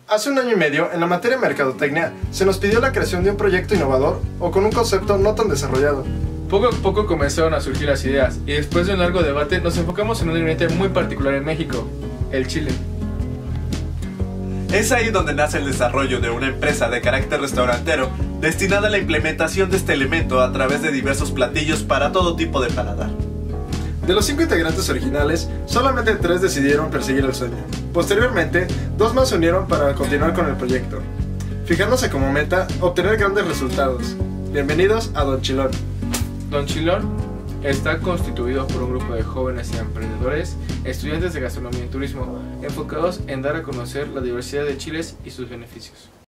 Hace un año y medio, en la materia de mercadotecnia, se nos pidió la creación de un proyecto innovador o con un concepto no tan desarrollado. Poco a poco comenzaron a surgir las ideas y después de un largo debate nos enfocamos en un ingrediente muy particular en México, el chile. Es ahí donde nace el desarrollo de una empresa de carácter restaurantero destinada a la implementación de este elemento a través de diversos platillos para todo tipo de paladar. De los 5 integrantes originales, solamente 3 decidieron perseguir el sueño. Posteriormente, 2 más se unieron para continuar con el proyecto, fijándose como meta obtener grandes resultados. Bienvenidos a Don Chilón. Don Chilón está constituido por un grupo de jóvenes y emprendedores, estudiantes de gastronomía y turismo, enfocados en dar a conocer la diversidad de chiles y sus beneficios.